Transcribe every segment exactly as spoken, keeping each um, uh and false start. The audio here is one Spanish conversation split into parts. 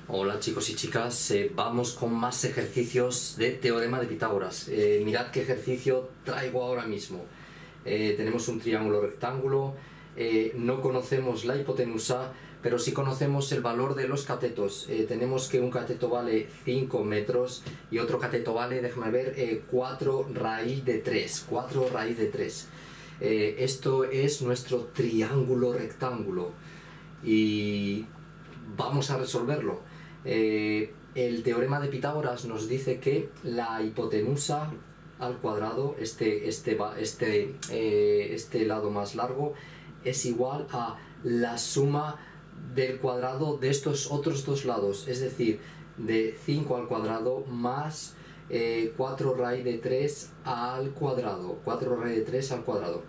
Hola chicos y chicas, eh, vamos con más ejercicios de teorema de Pitágoras. Eh, mirad qué ejercicio traigo ahora mismo. Eh, tenemos un triángulo rectángulo, eh, no conocemos la hipotenusa, pero sí conocemos el valor de los catetos. Eh, tenemos que un cateto vale cinco metros y otro cateto vale, déjame ver, eh, cuatro raíz de tres. cuatro raíz de tres. Eh, esto es nuestro triángulo rectángulo y vamos a resolverlo. Eh, el teorema de Pitágoras nos dice que la hipotenusa al cuadrado, este, este, este, eh, este lado más largo, es igual a la suma del cuadrado de estos otros dos lados, es decir, de cinco al cuadrado más eh, cuatro raíz de tres al cuadrado, cuatro raíz de tres al cuadrado.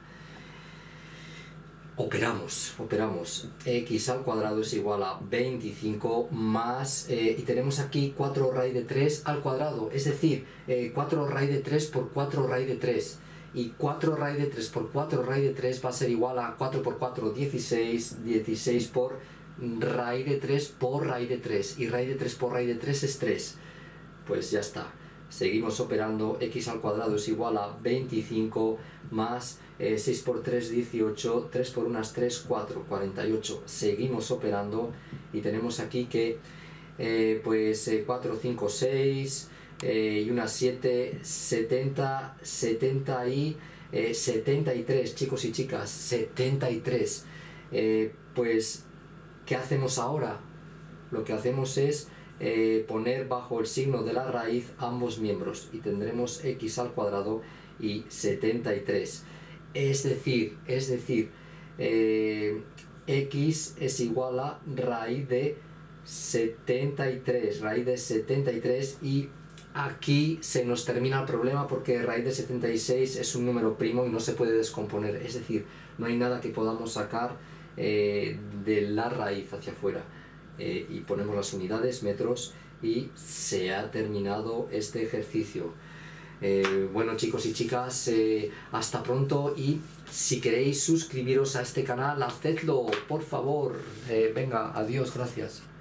Operamos, operamos. X al cuadrado es igual a veinticinco más, eh, y tenemos aquí cuatro raíz de tres al cuadrado, es decir, eh, cuatro raíz de tres por cuatro raíz de tres. Y cuatro raíz de tres por cuatro raíz de tres va a ser igual a cuatro por cuatro, dieciséis, dieciséis por raíz de tres por raíz de tres. Y raíz de tres por raíz de tres es tres. Pues ya está. Seguimos operando. X al cuadrado es igual a veinticinco más eh, seis por tres, dieciocho, tres por uno es tres, cuatro, cuarenta y ocho. Seguimos operando y tenemos aquí que eh, pues eh, cuatro, cinco, seis eh, y una siete, setenta, setenta y eh, setenta y tres, chicos y chicas, setenta y tres. Eh, pues, ¿qué hacemos ahora? Lo que hacemos es Eh, poner bajo el signo de la raíz ambos miembros y tendremos x al cuadrado y setenta y tres. Es decir, es decir, eh, x es igual a raíz de setenta y tres, raíz de setenta y tres, y aquí se nos termina el problema porque raíz de setenta y seis es un número primo y no se puede descomponer, es decir, no hay nada que podamos sacar eh, de la raíz hacia afuera. Eh, y ponemos las unidades, metros, y se ha terminado este ejercicio. Eh, bueno chicos y chicas, eh, hasta pronto, y si queréis suscribiros a este canal, hacedlo, por favor. Eh, venga, adiós, gracias.